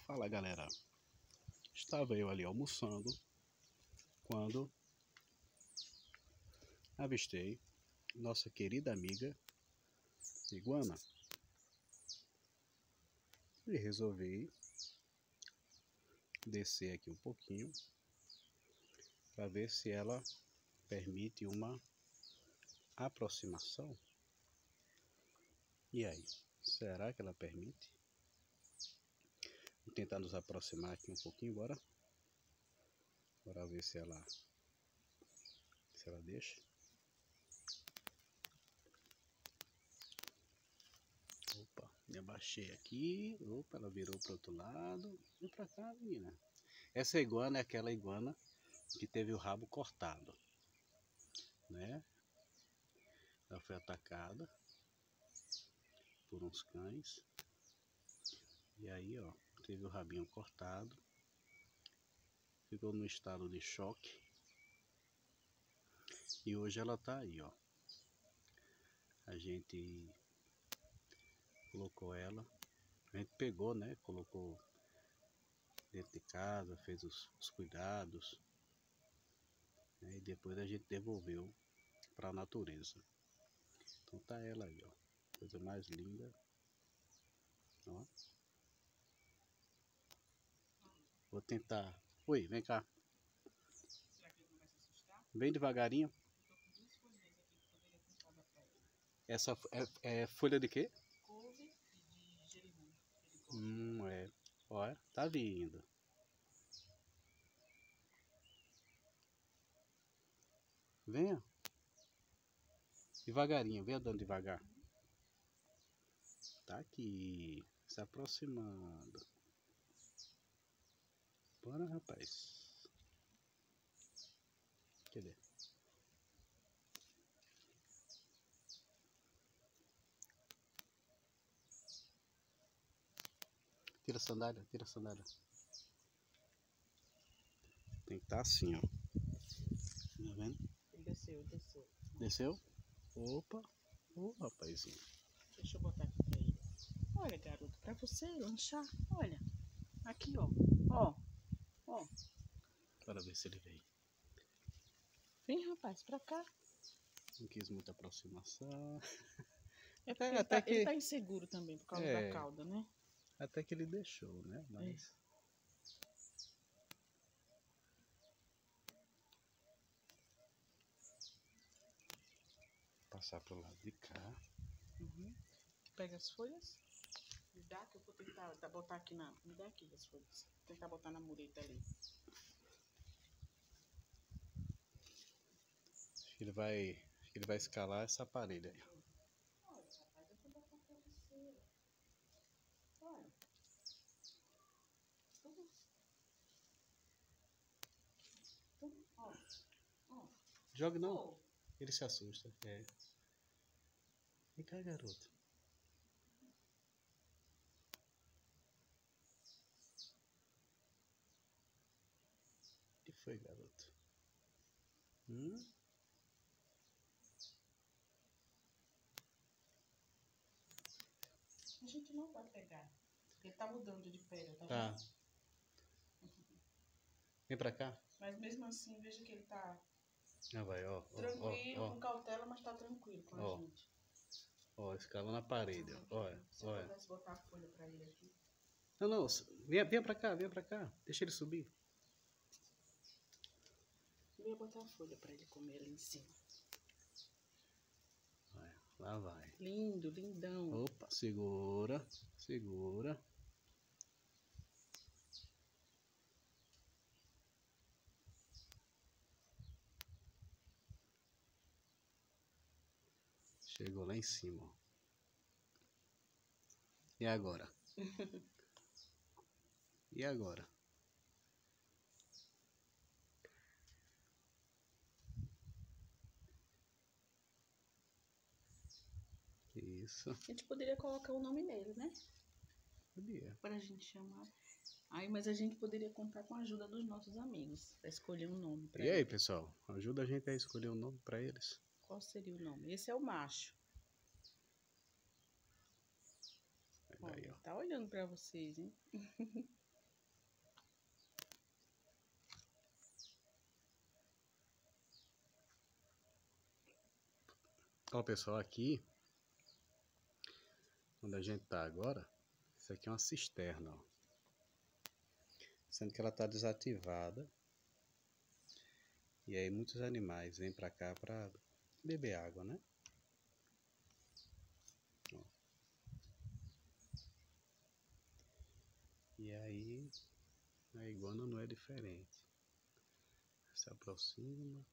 Fala galera, estava eu ali almoçando quando avistei nossa querida amiga iguana e resolvi descer aqui um pouquinho para ver se ela permite uma aproximação. E aí, será que ela permite? Vou tentar nos aproximar aqui um pouquinho, bora ver se ela deixa. Opa, me abaixei aqui. Opa, ela virou para o outro lado. Vem para cá, menina. Essa iguana é aquela iguana que teve o rabo cortado, né? Ela foi atacada por uns cães. E aí, ó, teve o rabinho cortado. Ficou no estado de choque. E hoje ela tá aí, ó. A gente colocou ela. A gente pegou, né? Colocou dentro de casa, fez os cuidados, né? E depois a gente devolveu para a natureza. Então tá ela aí, ó. Coisa mais linda. Ó. Vou tentar. Oi, vem cá. Será que ele não vai se assustar? Bem devagarinho. Eu tô com duas folhinhas aqui que poderia tentar dar pra ele. Essa é folha de quê? Couve e de gerimum. Ele gosta. É. Olha, tá vindo. Venha. Devagarinho, venha andando devagar. Tá aqui. Se aproximando. Bora, rapaz. Cadê? Tira a sandália, tira a sandália. Tem que estar assim, ó. Tá vendo? Ele desceu, desceu. Desceu? Opa. Ô, rapazinho. Deixa eu botar aqui pra ele. Olha, garoto, pra você lanchar, olha. Aqui, ó. Ó. Ó. Bora ver se ele vem. Vem, rapaz, pra cá. Não quis muita aproximação. É porque ele tá inseguro também por causa da cauda, né? Até que ele deixou, né? Mas... Passar pro lado de cá. Uhum. Pega as folhas. Me dá que eu vou tentar botar aqui na... Me dá aqui as folhas. Vou tentar botar na mureta ali. Acho que ele vai escalar essa parede aí. Olha, rapaz, eu vou botar pra você. Olha. Ó. Ó. Jogue não. Oh. Ele se assusta. É. Vem cá, garoto. O que foi, garoto? A gente não vai pegar. Ele tá mudando de pele, tá Tá. vendo? Vem pra cá. Mas mesmo assim, veja que ele tá Vai, ó. tranquilo, com cautela, mas tá tranquilo com a gente. Ó, escalando a parede, ó. Olha, Se eu pudesse botar a folha pra ele aqui. Não. Venha pra cá, Deixa ele subir. Eu ia botar a folha pra ele comer ali em cima. Lá vai. Lindo, lindão. Opa, segura. Chegou lá em cima, ó. E agora? E agora? Isso. A gente poderia colocar o nome nele, né? Podia. Pra gente chamar. Aí, mas a gente poderia contar com a ajuda dos nossos amigos pra escolher um nome pra E ele. aí, pessoal? Ajuda a gente a escolher um nome pra eles. Qual seria o nome? Esse é o macho. Aí, ó. Tá olhando pra vocês, hein? Ó, pessoal, aqui, onde a gente tá agora, isso aqui é uma cisterna, ó. Sendo que ela tá desativada. E aí muitos animais vêm pra cá pra beber água, né? Ó. E aí a iguana não é diferente. Se aproxima.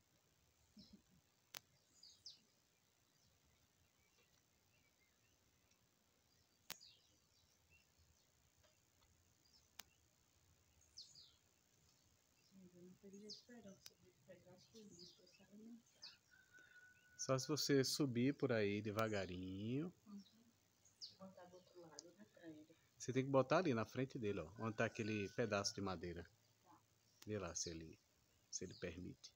Eu não teria esperança de pegar as folhas para se alimentar. Só se você subir por aí devagarinho. Vou botar do outro lado, né, pra ele. Você tem que botar ali na frente dele, ó. Onde tá aquele pedaço de madeira. Tá. Vê lá se ele permite.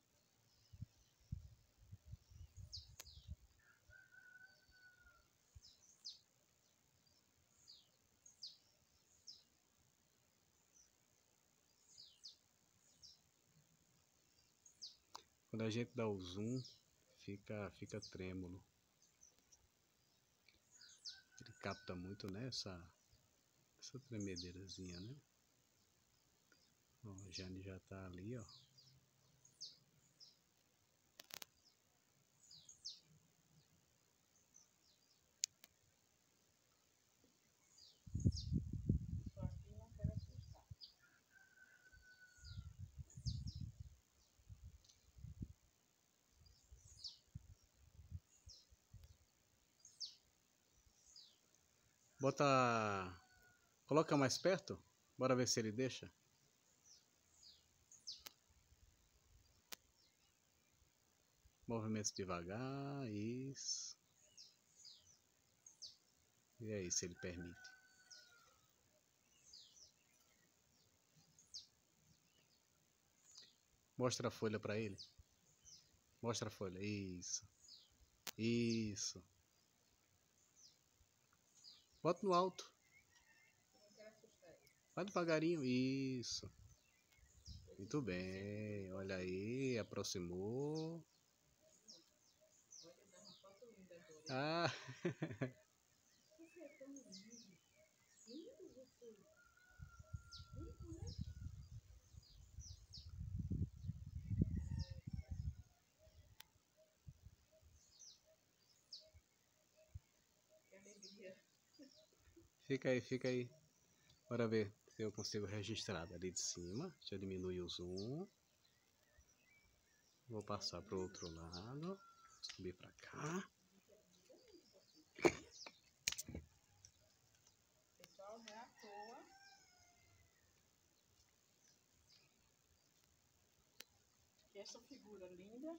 Quando a gente dá o zoom, fica trêmulo. Ele capta muito, né, essa tremedeirazinha, né? Ó, a Jane já tá ali, ó. Só aqui não quero assustar. Bota. Coloca mais perto. Bora ver se ele deixa. Movimentos devagar, isso. E aí, se ele permite. Mostra a folha pra ele. Mostra a folha, isso. Isso. Bota no alto. Eu não quero assustar ele. Vai devagarinho, isso. Muito bem, olha aí, aproximou. Olha, dá uma foto linda agora. Ah, Você é tão lindo. Lindo você. Lindo, né? Que alegria. fica aí, fica aí. Bora ver se eu consigo registrar ali de cima. Deixa eu diminuir o zoom. Vou passar pro outro lado. Subir pra cá. Pessoal, não é à toa. E essa figura linda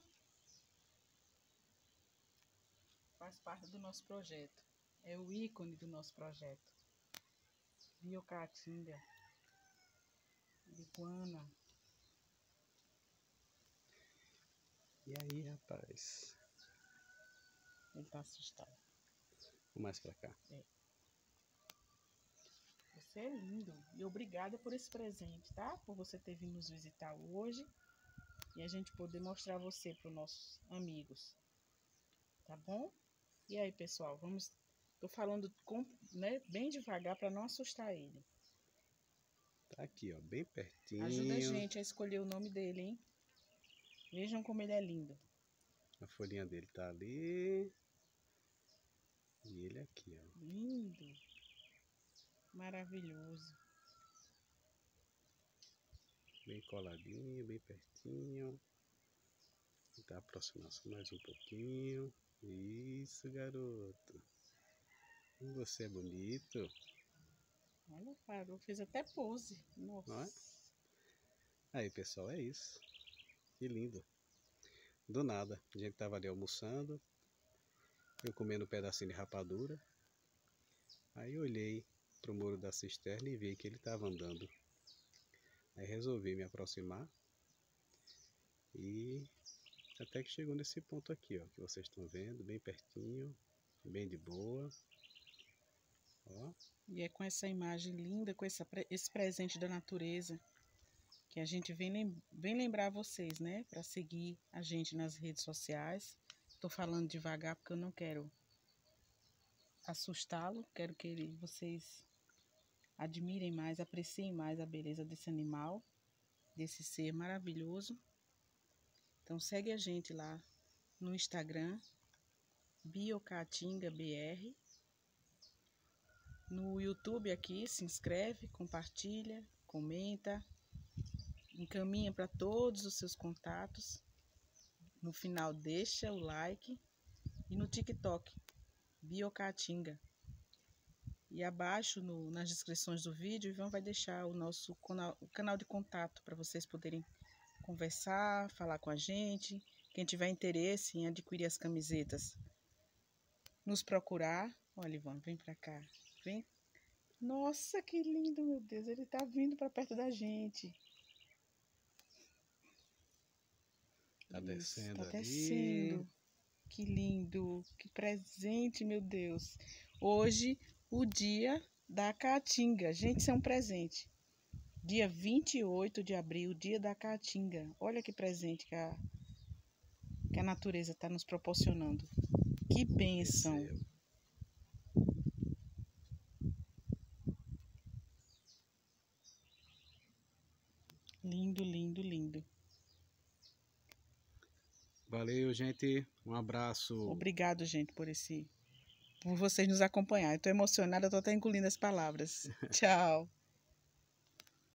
faz parte do nosso projeto. É o ícone do nosso projeto. Biocaatinga. Iguana. E aí, rapaz? Ele tá assustado. Vou mais pra cá. Você é lindo. E obrigada por esse presente, tá? Por você ter vindo nos visitar hoje. E a gente poder mostrar você para os nossos amigos. Tá bom? E aí, pessoal, vamos... Tô falando né, bem devagar para não assustar ele. Tá aqui, ó, bem pertinho. Ajuda a gente a escolher o nome dele, hein? Vejam como ele é lindo. A folhinha dele tá ali. E ele aqui, ó. Lindo. Maravilhoso. Bem coladinho, bem pertinho. Vou dar a aproximação mais um pouquinho. Isso, garoto. Você é bonito. Olha, parou. Fez até pose. Nossa. Não é? Aí, pessoal, é isso. Que lindo. Do nada. A gente tava ali almoçando. Eu comendo um pedacinho de rapadura. Aí eu olhei pro muro da cisterna e vi que ele tava andando. Aí resolvi me aproximar. E até que chegou nesse ponto aqui, ó. Que vocês estão vendo, bem pertinho. Bem de boa. Ó. E é com essa imagem linda, com esse presente da natureza, que a gente vem lembrar vocês, né? Para seguir a gente nas redes sociais. Estou falando devagar porque eu não quero assustá-lo. Quero que vocês admirem mais, apreciem mais a beleza desse animal, desse ser maravilhoso. Então segue a gente lá no Instagram, BioCaatingaBR. No YouTube aqui, se inscreve, compartilha, comenta, encaminha para todos os seus contatos. No final deixa o like. E no TikTok, BioCaatinga. E abaixo nas descrições do vídeo, o Ivan vai deixar o nosso canal de contato para vocês poderem conversar, falar com a gente. Quem tiver interesse em adquirir as camisetas, nos procurar. Olha, Ivan, vem para cá. Vem. Nossa, que lindo, meu Deus. Ele tá vindo para perto da gente. Tá descendo tá ali. Descendo. Que lindo. Que presente, meu Deus. Hoje, o dia da Caatinga. Gente, isso é um presente. Dia 28 de abril, dia da Caatinga. Olha que presente que a natureza está nos proporcionando. Que bênção. Lindo, lindo, lindo. Valeu, gente. Um abraço. Obrigado, gente, por vocês nos acompanharem. Estou emocionada, estou até engolindo as palavras. Tchau.